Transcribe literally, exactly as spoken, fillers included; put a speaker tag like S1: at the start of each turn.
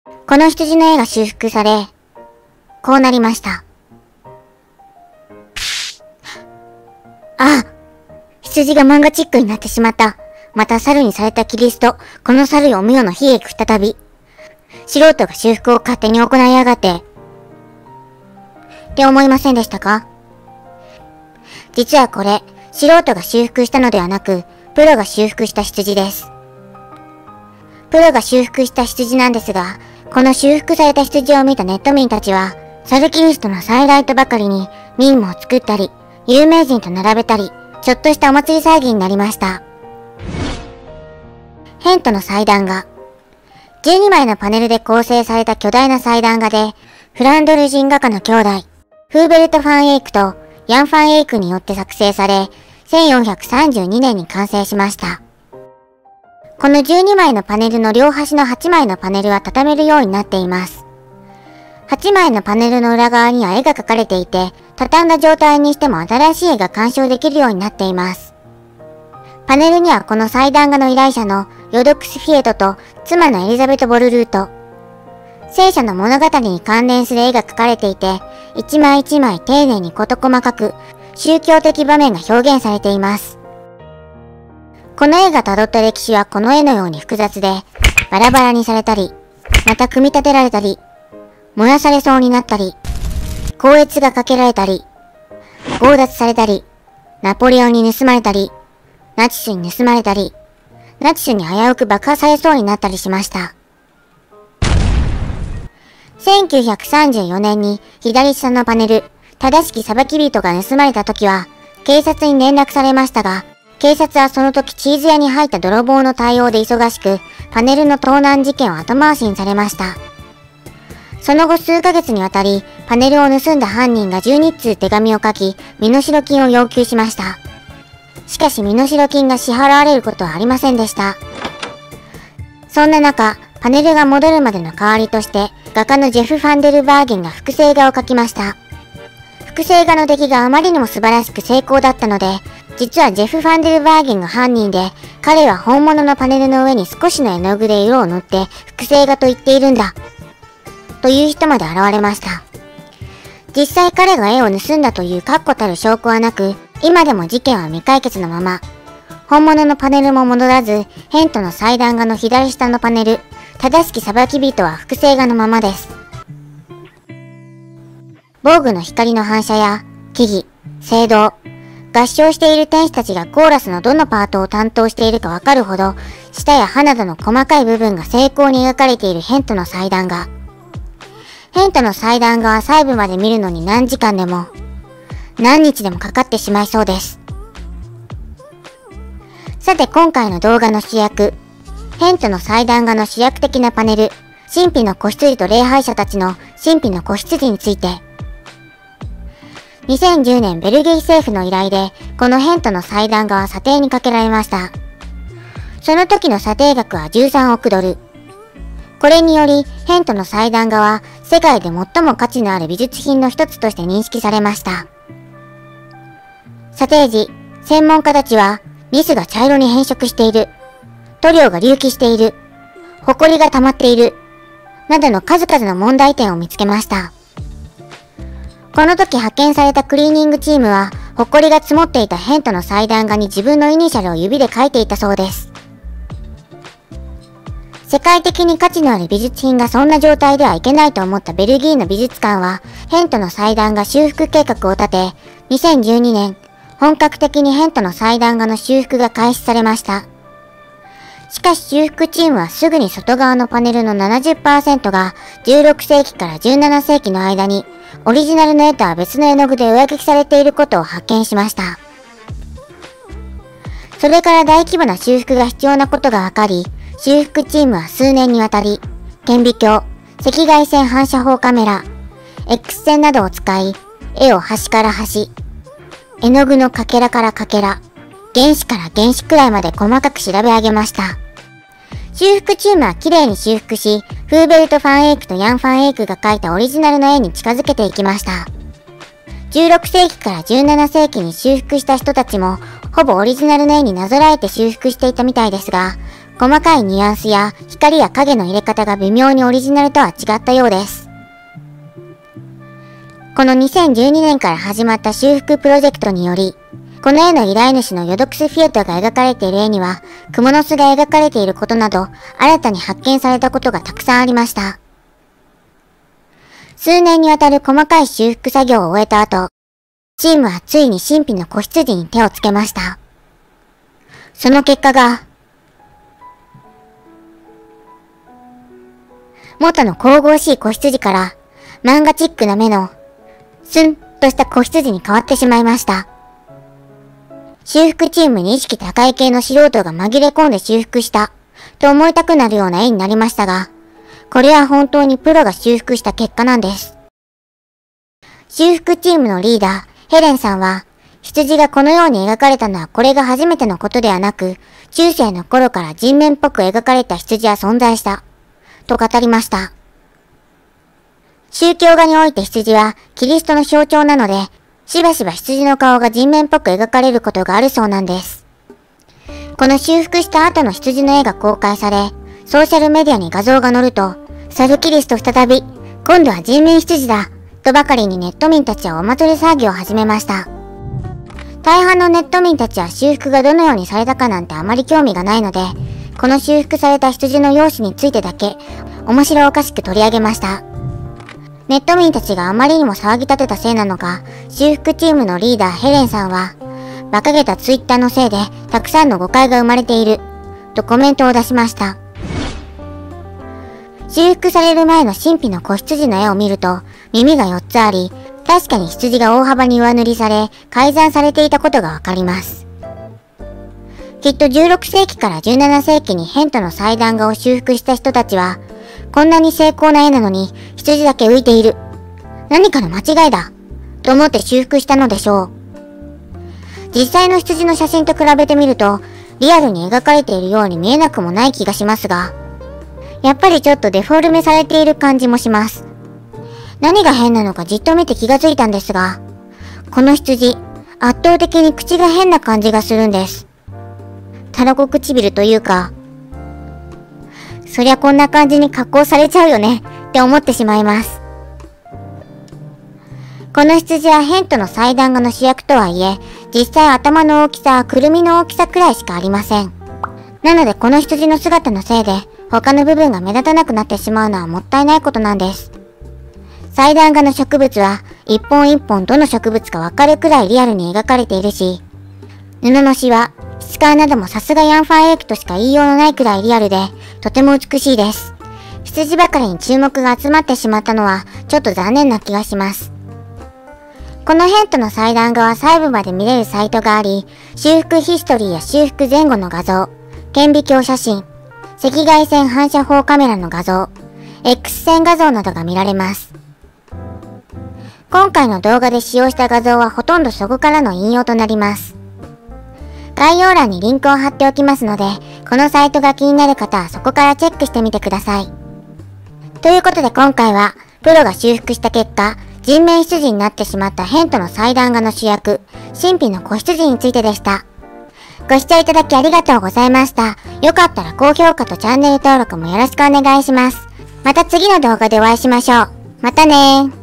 S1: この羊の絵が修復され、こうなりました。ああ、羊が漫画チックになってしまった。また猿にされたキリスト、この猿よ無用の悲劇再び。素人が修復を勝手に行いやがって。って思いませんでしたか？実はこれ、素人が修復したのではなく、プロが修復した羊です。プロが修復した羊なんですが、この修復された羊を見たネット民たちは、猿キリストの再来とばかりに、ミームを作ったり、有名人と並べたり、ちょっとしたお祭り騒ぎになりました。ヘントの祭壇画。じゅうにまいのパネルで構成された巨大な祭壇画で、フランドル人画家の兄弟、フーベルト・ファン・エイクとヤン・ファン・エイクによって作成され、せんよんひゃくさんじゅうにねんに完成しました。このじゅうにまいのパネルの両端のはちまいのパネルは畳めるようになっています。はちまいのパネルの裏側には絵が描かれていて、畳んだ状態にしても新しい絵が鑑賞できるようになっています。パネルにはこの祭壇画の依頼者のヨドックス・フィエトと妻のエリザベト・ボルルート、聖書の物語に関連する絵が描かれていて、一枚一枚丁寧に事細かく宗教的場面が表現されています。この絵が辿った歴史はこの絵のように複雑で、バラバラにされたり、また組み立てられたり、燃やされそうになったり、高越がかけられたり、強奪されたり、ナポレオンに盗まれたり、ナチスに盗まれたり、ナチスに危うく爆破されそうになったりしました。せんきゅうひゃくさんじゅうよねんに左下のパネル、正しき裁き人が盗まれた時は、警察に連絡されましたが、警察はその時チーズ屋に入った泥棒の対応で忙しく、パネルの盗難事件を後回しにされました。その後数ヶ月にわたり、パネルを盗んだ犯人がじゅうに通手紙を書き、身代金を要求しました。しかし身代金が支払われることはありませんでした。そんな中、パネルが戻るまでの代わりとして、画家のジェフ・ファンデルバーゲンが複製画を描きました。複製画の出来があまりにも素晴らしく成功だったので、実はジェフ・ファンデルバーゲンが犯人で、彼は本物のパネルの上に少しの絵の具で色を塗って複製画と言っているんだ。という人まで現れました。実際彼が絵を盗んだという確固たる証拠はなく、今でも事件は未解決のまま、本物のパネルも戻らず、ヘントの祭壇画の左下のパネル、正しき裁き人は複製画のままです。防具の光の反射や、木々、聖堂、合唱している天使たちがコーラスのどのパートを担当しているかわかるほど、舌や歯などの細かい部分が精巧に描かれているヘントの祭壇画。ヘントの祭壇画は細部まで見るのに何時間でも、何日でもかかってしまいそうです。さて今回の動画の主役、ヘントの祭壇画の主役的なパネル、神秘の子羊と礼拝者たちの神秘の子羊について。にせんじゅうねんベルギー政府の依頼で、このヘントの祭壇画は査定にかけられました。その時の査定額はじゅうさんおくドル。これにより、ヘントの祭壇画は世界で最も価値のある美術品の一つとして認識されました。査定時、専門家たちは、ニスが茶色に変色している、塗料が隆起している、埃が溜まっている、などの数々の問題点を見つけました。この時派遣されたクリーニングチームは、埃が積もっていたヘントの祭壇画に自分のイニシャルを指で書いていたそうです。世界的に価値のある美術品がそんな状態ではいけないと思ったベルギーの美術館は、ヘントの祭壇画修復計画を立て、にせんじゅうにねん、本格的にヘントの祭壇画の修復が開始されました。しかし修復チームはすぐに外側のパネルの ななじゅっパーセント がじゅうろくせいきからじゅうななせいきの間にオリジナルの絵とは別の絵の具で上書きされていることを発見しました。それから大規模な修復が必要なことが分かり、修復チームは数年にわたり、顕微鏡、赤外線反射法カメラ、X 線などを使い、絵を端から端、絵の具のかけらからかけら、原子から原子くらいまで細かく調べ上げました。修復チームは綺麗に修復し、フーベルト・ファン・エイクとヤン・ファン・エイクが描いたオリジナルの絵に近づけていきました。じゅうろくせいきからじゅうななせいきに修復した人たちも、ほぼオリジナルの絵になぞらえて修復していたみたいですが、 細かいニュアンスや光や影の入れ方が微妙にオリジナルとは違ったようです。このにせんじゅうにねんから始まった修復プロジェクトにより、この絵の依頼主のヨドクス・フィエトが描かれている絵には、クモの巣が描かれていることなど、新たに発見されたことがたくさんありました。数年にわたる細かい修復作業を終えた後、チームはついに神秘の子羊に手をつけました。その結果が、元の神々しい子羊から、漫画チックな目の、スンとした子羊に変わってしまいました。修復チームに意識高い系の素人が紛れ込んで修復した、と思いたくなるような絵になりましたが、これは本当にプロが修復した結果なんです。修復チームのリーダー、ヘレンさんは、羊がこのように描かれたのはこれが初めてのことではなく、中世の頃から人面っぽく描かれた羊は存在した、と語りました。宗教画において羊はキリストの象徴なので、しばしば羊の顔が人面っぽく描かれることがあるそうなんです。この修復した後の羊の絵が公開され、ソーシャルメディアに画像が載ると、サルキリスト再び、今度は人面羊だ、とばかりにネット民たちはお祭り騒ぎを始めました。大半のネット民たちは修復がどのようにされたかなんてあまり興味がないので、この修復された羊の容姿についてだけ、面白おかしく取り上げました。ネット民たちがあまりにも騒ぎ立てたせいなのか、修復チームのリーダーヘレンさんは、馬鹿げたツイッターのせいでたくさんの誤解が生まれている、とコメントを出しました。修復される前の神秘の子羊の絵を見ると、耳がよっつあり、確かに羊が大幅に上塗りされ、改ざんされていたことがわかります。きっとじゅうろくせいきからじゅうななせいきにヘントの祭壇画を修復した人たちは、こんなに精巧な絵なのに羊だけ浮いている。何かの間違いだ。と思って修復したのでしょう。実際の羊の写真と比べてみると、リアルに描かれているように見えなくもない気がしますが、やっぱりちょっとデフォルメされている感じもします。何が変なのかじっと見て気がついたんですが、この羊、圧倒的に口が変な感じがするんです。たらこ唇というか、そりゃこんな感じに加工されちゃうよねって思ってしまいます。この羊はヘントの祭壇画の主役とはいえ、実際頭の大きさはくるみの大きさくらいしかありません。なのでこの羊の姿のせいで他の部分が目立たなくなってしまうのはもったいないことなんです。祭壇画の植物は一本一本どの植物かわかるくらいリアルに描かれているし、布のシワ、質感などもさすがヤンファンエイクとしか言いようのないくらいリアルで、とても美しいです。羊ばかりに注目が集まってしまったのはちょっと残念な気がします。このヘントの祭壇画は細部まで見れるサイトがあり、修復ヒストリーや修復前後の画像、顕微鏡写真、赤外線反射法カメラの画像、X 線画像などが見られます。今回の動画で使用した画像はほとんどそこからの引用となります。概要欄にリンクを貼っておきますので、このサイトが気になる方はそこからチェックしてみてください。ということで今回は、プロが修復した結果、人面羊になってしまったヘントの祭壇画の主役、神秘の子羊についてでした。ご視聴いただきありがとうございました。よかったら高評価とチャンネル登録もよろしくお願いします。また次の動画でお会いしましょう。またねー。